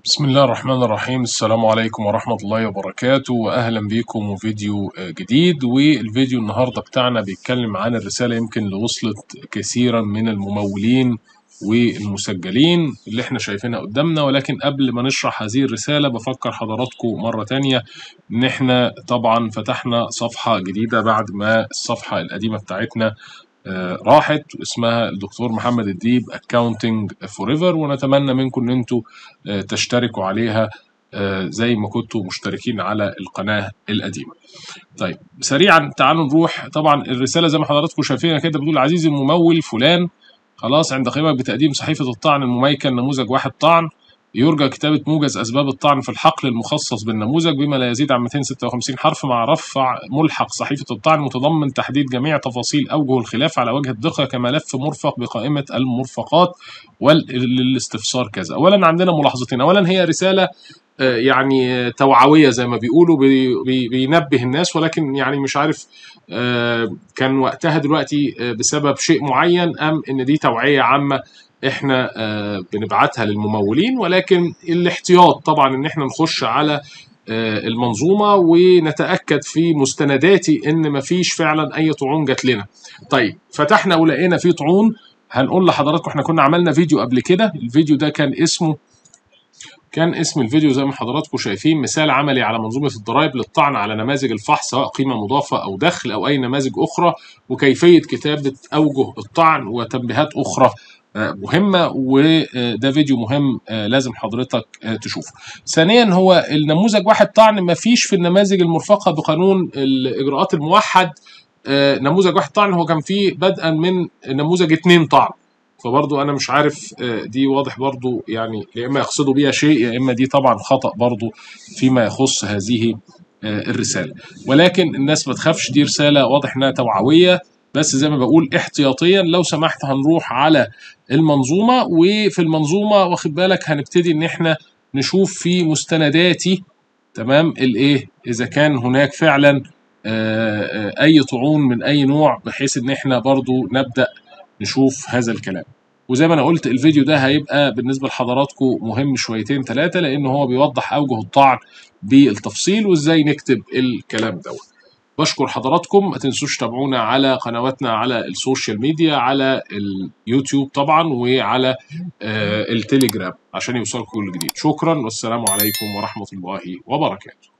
بسم الله الرحمن الرحيم. السلام عليكم ورحمة الله وبركاته، وأهلا بكم وفيديو جديد. والفيديو النهاردة بتاعنا بيتكلم عن الرسالة يمكن اللي وصلت كثيرا من الممولين والمسجلين اللي احنا شايفينها قدامنا. ولكن قبل ما نشرح هذه الرسالة بفكر حضراتكم مرة تانية ان احنا طبعا فتحنا صفحة جديدة بعد ما الصفحة القديمة بتاعتنا راحت، اسمها الدكتور محمد الديب اكاونتنج فور ايفر، ونتمنى منكم ان انتم تشتركوا عليها زي ما كنتوا مشتركين على القناه القديمه. طيب سريعا تعالوا نروح. طبعا الرساله زي ما حضراتكم شايفينها كده بتقول: عزيزي الممول فلان، خلاص عند قيامك بتقديم صحيفه الطعن المميكن نموذج واحد طعن، يرجى كتابة موجز أسباب الطعن في الحقل المخصص بالنموذج بما لا يزيد عن 256 حرف، مع رفع ملحق صحيفة الطعن متضمن تحديد جميع تفاصيل أوجه الخلاف على وجه الدقة كملف مرفق بقائمة المرفقات والاستفسار كذا. أولا عندنا ملاحظتين. أولا هي رسالة يعني توعوية زي ما بيقولوا، بينبه الناس، ولكن يعني مش عارف كان وقتها دلوقتي بسبب شيء معين أم إن دي توعية عامة احنا بنبعتها للممولين. ولكن الاحتياط طبعا ان احنا نخش على المنظومه ونتاكد في مستنداتي ان مفيش فعلا اي طعون جات لنا. طيب فتحنا ولقينا في طعون. هنقول لحضراتكم احنا كنا عملنا فيديو قبل كده، الفيديو ده كان اسم الفيديو زي ما حضراتكم شايفين: مثال عملي على منظومة الضرائب للطعن على نماذج الفحص سواء قيمة مضافة أو دخل أو أي نماذج أخرى، وكيفية كتابة أوجه الطعن وتنبيهات أخرى مهمة. وده فيديو مهم لازم حضرتك تشوفه. ثانيا هو النموذج واحد طعن مفيش في النماذج المرفقة بقانون الإجراءات الموحد نموذج واحد طعن، هو كان فيه بدءا من نموذج 2 طعن. فبرضو انا مش عارف دي واضح برضو يعني يا اما يقصدوا بيها شيء يا اما دي طبعا خطأ برضو فيما يخص هذه الرسالة. ولكن الناس ما تخافش، دي رسالة واضح انها توعوية، بس زي ما بقول احتياطيا. لو سمحت هنروح على المنظومة، وفي المنظومة واخد بالك هنبتدي ان احنا نشوف في مستنداتي تمام الايه اذا كان هناك فعلا اي طعون من اي نوع، بحيث ان احنا برضو نبدأ نشوف هذا الكلام. وزي ما انا قلت الفيديو ده هيبقى بالنسبه لحضراتكم مهم شويتين ثلاثه، لان هو بيوضح اوجه الطعن بالتفصيل وازاي نكتب الكلام دوت. بشكر حضراتكم. ما تنسوش تابعونا على قنواتنا على السوشيال ميديا، على اليوتيوب طبعا وعلى التليجرام عشان يوصلكم كل جديد. شكرا والسلام عليكم ورحمه الله وبركاته.